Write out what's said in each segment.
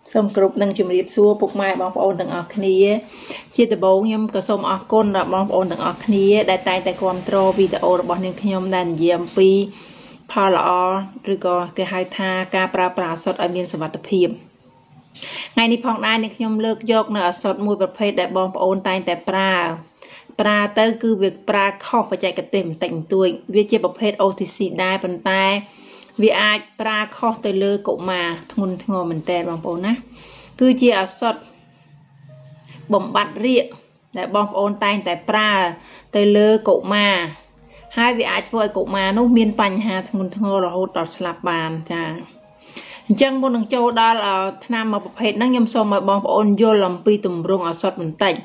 Xong group nâng chùm riêng xua bục mai bóng ôn tầng ọc khní chia từ bố nhưng có xong ọc côn là bóng ôn tầng ọc khní đại tay tại control videoរបស់នាងខ្ញុំដែលនិយាយអំពីផលល្អឬក៏គេហៅថាការប្រើប្រាស់ឱសថឲ្យមានសុវត្ថិភាពថ្ងៃនេះផងដែរនាងខ្ញុំលើកយកនៅឱសថមួយប្រភេទដែលបងប្អូនតែងតែប្រើទៅគឺវាប្រើខុសបច្ចេកទេសបន្តិចបន្តួចវាជាប្រភេទ OTC ដែរប៉ុន្តែវាអាចប្រើខុសទៅលើកុមារធ្ងន់ធ្ងរមែនតើបងប្អូនណាគឺជាឱសថបំបត្តិរាគដែលបងប្អូនតែងតែប្រើទៅលើកុមារហើយវាអាចធ្វើឲ្យកុមារនោះមានបញ្ហាធ្ងន់ធ្ងររហូតដល់ស្លាប់បានចាអញ្ចឹងមុននឹងចូលដល់ថ្នាំមួយប្រភេទហ្នឹងខ្ញុំសូមឲ្យបងប្អូនយល់អំពីទម្រង់ឱសថបន្តិច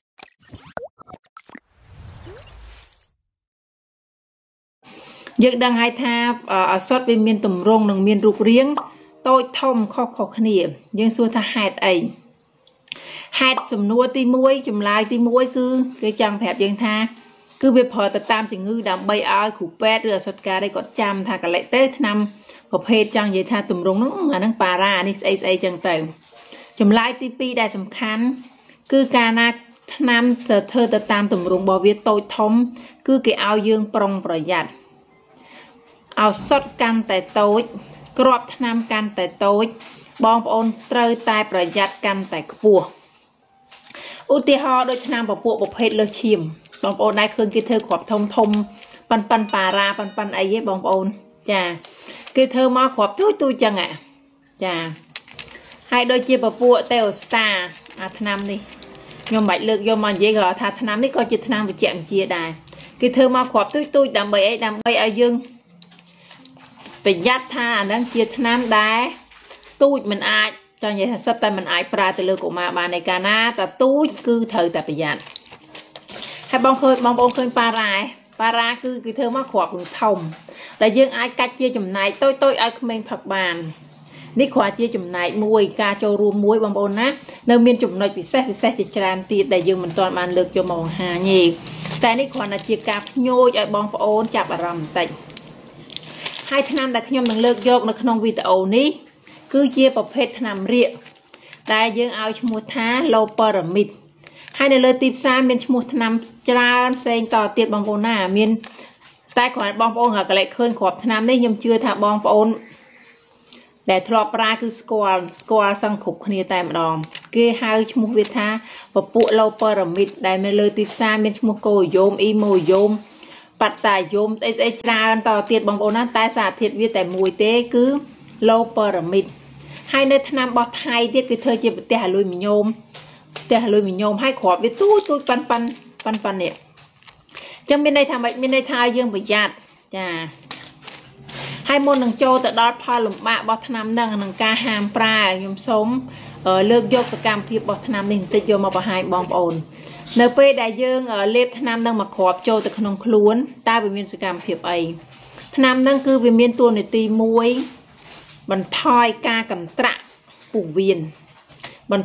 យើងដឹងហើយថាឱសថវាមានទម្រង់និងមានរូបរាងតូចធំខុសៗគ្នាយើងសួរថាហេតុអីហេតុសំណួរទី1ចម្លើយទី1គឺគេចង់ប្រាប់យើងថាគឺវាប្រើទៅតាមជំងឺដើម្បីឲ្យគ្រូពេទ្យឬឱសថការីគាត់ចាំថាកលិតទៅថ្នាំប្រភេទចង់និយាយថាទម្រង់ហ្នឹងអាហ្នឹងប៉ារ៉ានេះស្អីចឹងទៅចម្លើយទី2ដែលសំខាន់គឺកាលណាថ្នាំទៅធ្វើទៅតាមទម្រង់របស់វាតូចធំគឺគេឲ្យយើងប្រុងប្រយ័ត្នឱសថកាន់តែតូចគ្រាប់ថ្នាំកាន់តែតូចបងប្អូនត្រូវតែប្រយ័ត្នកាន់តែខ្ពស់ឧទាហរណ៍ដូចថ្នាំពពួកប្រភេទលើសឈាមបងប្អូនដែរឃើញគេធ្វើគ្រាប់ធំប៉ិនប៉ារ៉ាប៉ិនអីហ៎បងប្អូនចាគេធ្វើមកគ្រាប់ទូចចឹងចាហើយដូចជាពពួកតេអូស្តាអាថ្នាំនេះខ្ញុំមិនបាច់លើកយកមកនិយាយក៏ថាថ្នាំនេះក៏ជាថ្នាំវិជ្ជវិទ្យាដែរគេធ្វើមកគ្រាប់ទូចដើម្បីអីដើម្បីឲ្យយើងប្រយ័ត្នថាអាហ្នឹងជាថ្នាំដែលទូចមិនអាចចង់និយាយថាសិតតែមិនអាចប្រើទៅលើកុមារបានในកាលណាតែទូចគឺត្រូវតែប្រយ័ត្នហើយបងប្អូនឃើញប៉ារ៉ាគឺគេធ្វើមកគ្រាប់ធំដែលយើងអាចកាច់ជាចំណែកតូចឲ្យក្មេងផឹកបាននេះគ្រាន់ជាចំណែកមួយការចូលរួមមួយបងប្អូនណានៅមានចំណុចពិសេសជាច្រើនទៀតដែលយើងមិនទាន់បានលើកយកមកបង្ហាញទេតែនេះគ្រាន់តែជាការភ្ញូចឲ្យបងប្អូនចាប់អារម្មណ៍បន្តិចហើយថ្នាំដែលខ្ញុំនឹងលើកយកនៅក្នុងវីដេអូនេះគឺជាប្រភេទថ្នាំរាគដែលយើងឲ្យឈ្មោះថា Loperamide ហើយនៅលើទីផ្សារមានឈ្មោះថ្នាំច្រើនផ្សេងតទៀតបងប្អូនណាមានតែគ្រាន់បងប្អូនកលិចឃើញគ្រាប់ថ្នាំនេះខ្ញុំជឿថាបងប្អូនដែលធ្លាប់ប្រើគឺស្គាល់សឹងគ្រប់គ្នាតែម្ដងគេហៅឈ្មោះវាថាពពួក Loperamide ដែលនៅលើទីផ្សារមានឈ្មោះកូយូមអ៊ីម៉ូយូមបាត់តាយូមស្អីច្រើនតទៀតបងប្អូនណាតែសារធាតុវាតែមួយទេគឺ Loperamide ហើយនៅថ្នាំរបស់ថៃទៀតគេធ្វើជាប្រទេសអាលុយមីញ៉ូមហើយគ្រាប់វាទូចប៉ាន់នេះចឹងមានន័យថាម៉េចមានន័យថាយើងប្រយ័ត្នចាហើយមុននឹងចូលទៅដល់ផលលំបាករបស់ថ្នាំហ្នឹងនិងការហាមប្រើខ្ញុំសូមលើកយកសកម្មភាពរបស់ថ្នាំនេះបន្តិចយកមកបង្ហាញបងប្អូននៅពេលដែលយើងលេបថ្នាំហ្នឹងមកគ្រាប់ចូលទៅក្នុងខ្លួនតើវាមានសកម្មភាពអីថ្នាំហ្នឹងគឺវាមានតួនាទីមួយបន្ថយការកន្ត្រាក់ពោះវៀនមិន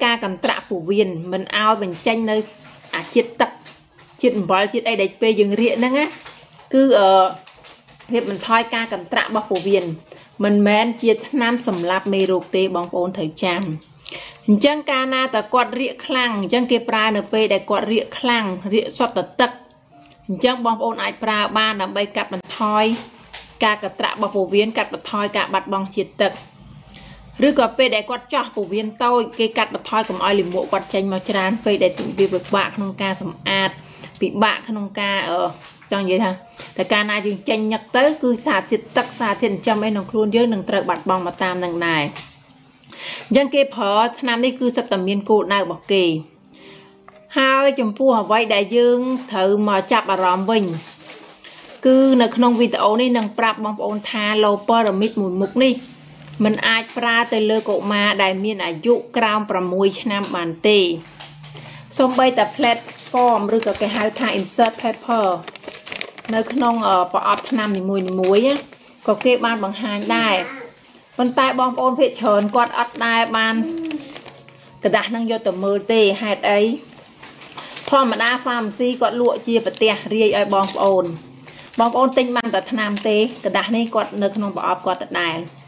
ឲ្យបញ្ចេញនៅអាជាតិទឹកជាតិអំបិលជាតិអីដែលពេលយើងរាកហ្នឹងណាគឺវាបន្ថយការកន្ត្រាក់របស់ពោះវៀនមិនមែនជាថ្នាំសម្លាប់មេរោគទេបងប្អូនត្រូវចាំអញ្ចឹងកាលណាតើគាត់រាកខ្លាំងអញ្ចឹងគេប្រើនៅពេលដែលគាត់រាកខ្លាំងរាកសុទ្ធតែទឹកអញ្ចឹងបងប្អូនអាចប្រើបានដើម្បីកាត់បន្ថយការកន្ត្រាក់របស់ពោះវៀនកាត់បន្ថយការបាត់បង់ជាតិទឹកឬក៏ពេលដែលគាត់ចោះពោះវៀនតូចគេកាត់បន្ថយកុំឲ្យលាមកគាត់ចេញមកច្រើនពេលដែលវាពិបាកក្នុងការសម្អាតពិបាកក្នុងការចង់និយាយថាតែកាលណាយើងចេញញឹកទៅគឺសារធាតុទឹកសារធាតុចិញ្ចឹមអីក្នុងខ្លួនយើងនឹងត្រូវបាត់បង់មកតាមនឹងដែរអញ្ចឹងគេប្រើថ្នាំនេះគឺសិតតែមានគោលដៅរបស់គេហើយចំពោះអ្វីដែលយើងត្រូវមកចាប់អារម្មណ៍វិញគឺនៅក្នុងវីដេអូនេះនឹងប្រាប់បងប្អូនថា Loperamide មួយមុខនេះมันអាចប្រើទៅលើកុមារដែលមានអាយុក្រោម6ឆ្នាំបានទេសូម្បីតែ platform ឬក៏គេហៅថា insert paper នៅក្នុងប្រអប់ថ្នាំនីមួយក៏គេបានបង្ហាញដែរប៉ុន្តែបងប្អូនភាគច្រើនគាត់អត់ដែរបានกระดาษនឹងយកទៅមើលទេហេតុអីធម្មតា pharmacy គាត់លក់ជាប្រទេសរាយឲ្យបងប្អូនទិញបានតែថ្នាំទេกระดาษនេះគាត់នៅក្នុងប្រអប់គាត់ដដែល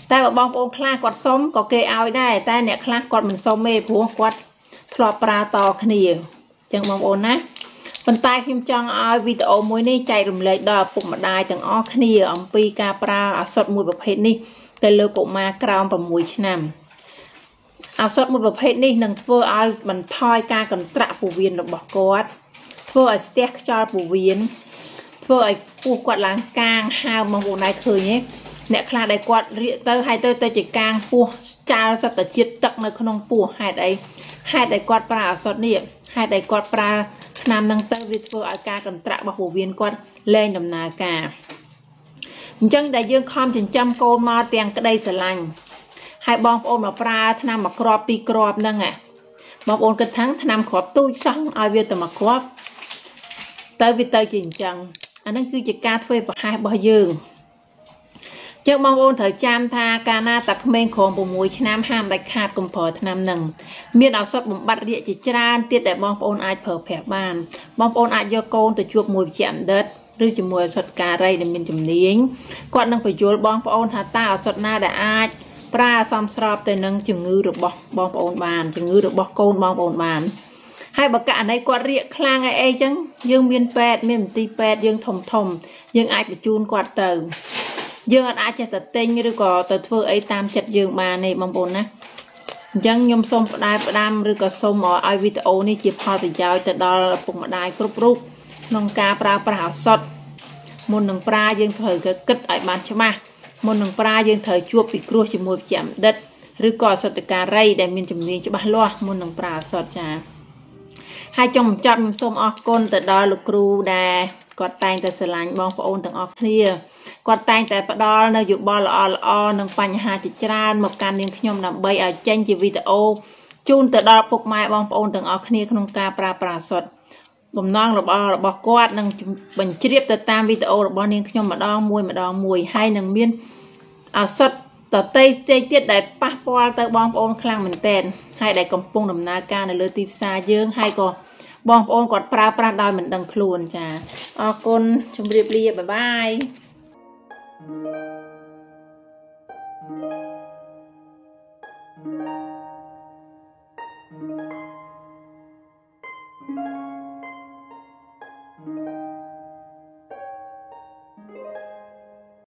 แต่บองโอนคลากอดส้มก็เกยเอาได้แต่เนี่ยคลากอดมันส้มเมผัวกอดทลอปลาต่อขณีจังบองโอนนะปันตายคิมจังเอาวิดีโอมวยนี่ใจรำเลยดอกปุ่มมาได้จังอ้อขณีอมปีกาปลาสดมวยประเภทนี้แต่เลือกมากราวประมวยชนำสดมวยประเภทนี้นังเพื่อเอามันทอยการกันตระปูเวียนบอกกอดเพื่อสเต็กจอปูเวียนเพื่อปูกอดล้างกลางหาวมองโอนได้เคยเนี่ยเนี่ยคลาได้กอดเรียเตอร์ไฮเตอร์จิกลางปูจาสัตว์จิตตักในขนมปูหายได้กอดปลาสดนี่หายได้กอดปลานำนังเตอร์วิทเฟอร์อาการกันตระบะหูเวียนกอดเล่นดำนากาจังได้ยื่นคอมจนจำโกนมาเตียงกระไดสลังให้บองโอนมาปลาทำมากรอบปีกรอบนั่งบองโอนกระทั่งทำขอบตู้ซังเอาเวียนแต่มากรอบเตอร์วิเตอร์จริงจังอันนั้นคือจะการช่วยปะให้บ่ยืงเจ้ามองโอนเถอจามทาการนาตักเมงของปุ่มมวยชนะห้ามได้ขาดกุมพอทนำหนึ่งเมียนเอาสดบุ่มบัดเรียจิจารเตี้ยแต่มองโอนอาจเผอแผลบ้านมองโอนอาจโยโกนแต่จวบมวยแจมเด็ดหรือจมวยสดการไรในมินจำเนียงก่อนนั่งไปโยนบองโอนหาตาเอาสดหน้าได้อาจปลาซ้ำสอบแต่นั่งจึงงือหรือบองโอนบานจึงงือหรือบโกนบองโอนบานให้บักกะในกอดเรียคลางไอจังยังเมียนแปดเมียนตีแปดยังทมยังอาจไปจูนกอดเติมยังอาจจะตัดเต็งหรือก็ตัดเฟื่อไอตามจัดยังมาในบางบนนะยังยมส้มได้ประดามหรือก็ส้มไอวิดีโอนี่จีบพอติดยาวแต่ดอลปุ่มได้กรุบรูปนองกาปลาปลาสดมุนหนึ่งปลายังเถยก็กึดไอมันใช่ไหมมุนหนึ่งปลายังเถยชั่วปีกรัวจมูกแจ่มเด็ดหรือก็สดการไรได้มีจำเนียงจะบ้าล้อมุนหนึ่งปลาสดจ้าให้จมจับส้มออกก้นแต่ดอลูกครูได้กอดแตงแต่สลายมองพระองค์ต่างออกเนียกอดแตงแต่ประดอในอยู่บอลนังปัญหาจิตรานหมกการเลี้ยงขยมนำใบเอาเจนจีวิดีโอจูนแต่ดอปกไม้มองพระองค์ต่างออกเนียขนมกาปลาสดบ่มน้องบอกกอดนังบัญชีเรียบแต่ตามวิดีโอบอลเลี้ยงขยมมาดองมวยให้นังเมียนสดต่อเตยเตี้ยได้ปะปอลแต่บองพระองค์คลั่งเหมือนเต้นให้ได้กำปงดำนาการในเรือตีซาเยื่อให้ก็บองโอนกอดปลาดอยเหมือนดังครูนจ้าออกกลชมเรียบบ๊ายบาย